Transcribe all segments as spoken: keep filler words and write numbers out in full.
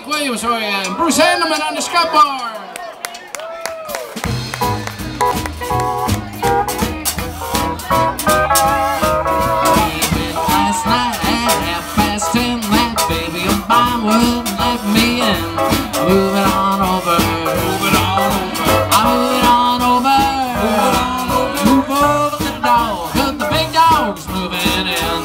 Williams for you, and Bruce Handelman on the scoreboard. Last night at half past ten, that baby of mine wouldn't let me in. Moving on over, moving on over, I'm moving on over, moving on over. Move over the dog, 'cause the big dog's moving in.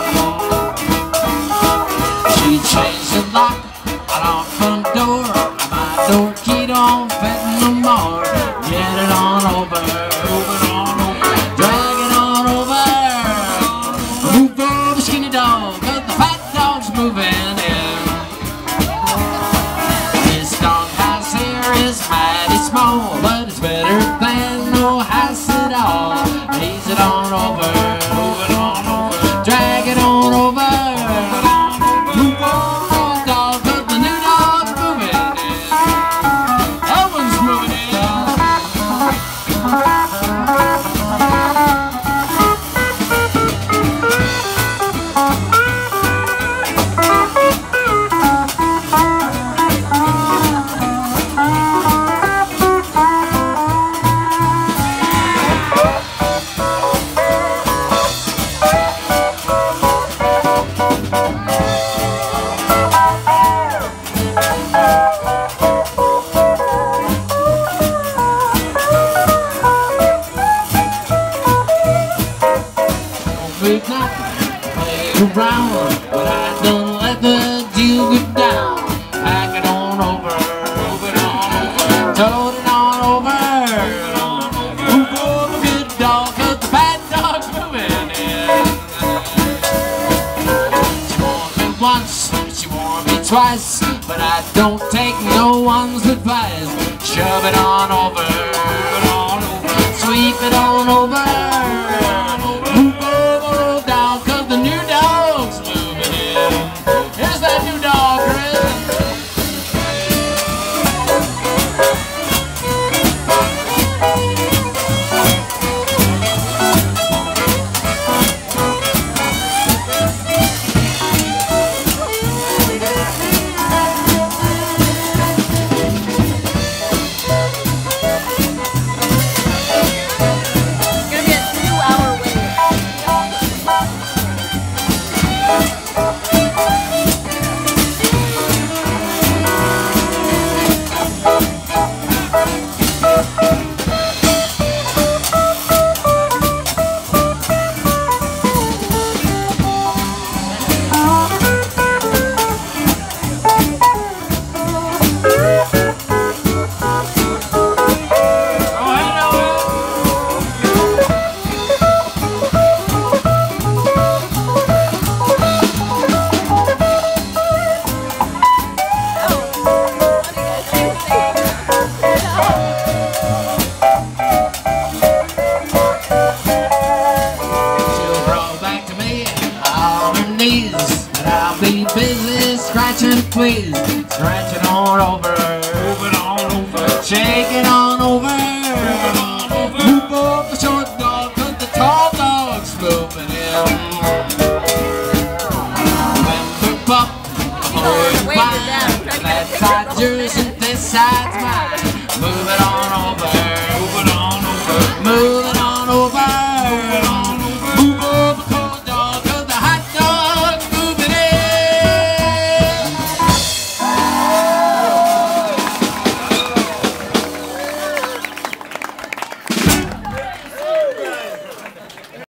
She changed the lock on our front door. My door key don't fit no more. Get it on over, move it on over, drag it on over. Move over the skinny dog, 'cause the fat dog's moving in. This dog house here is mighty small, but it's better than no house at all. Ease it on over, move it on over, drag it on over. Move over the dog, 'cause the new dog's moving in. That one's moving in. We've not played around, but I don't let the deal go down. Pack it on over, move it on over, tote it on over. Move over, good dog, 'cause the bad dog's moving in. She warned me once, she warned me twice, but I don't take no one's advice. Shove it on over, move it on over, sweep it on over. Move over, dog, 'cause the new dog's moving in. Here's that new dog, Chris. And I'll be busy scratching, please. Scratching on over, moving on over, shaking on over. Move up the short dog, 'cause the tall dog's moving in. Remember pup, I'm going to find that side yours and this side's mine. Move it on.